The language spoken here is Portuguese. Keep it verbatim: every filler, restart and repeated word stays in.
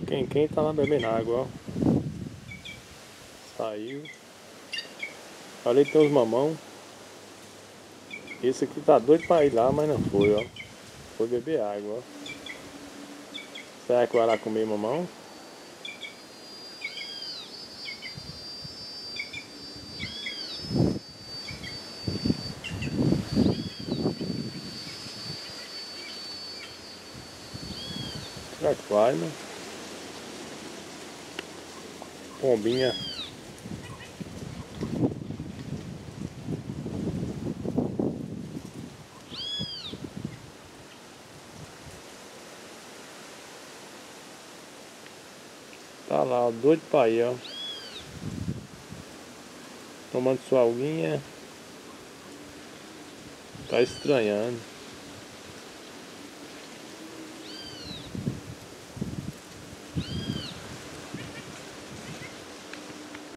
Quem quem tá lá bebendo água, ó. Saiu. Ali tem os mamão. Esse aqui tá doido pra ir lá, mas não foi, ó. Foi beber água, ó. Será que vai lá comer mamão? Será que vai, né? Pombinha. Tá lá, ó, doido pra ir, ó. Tomando sua aguinha. Tá estranhando.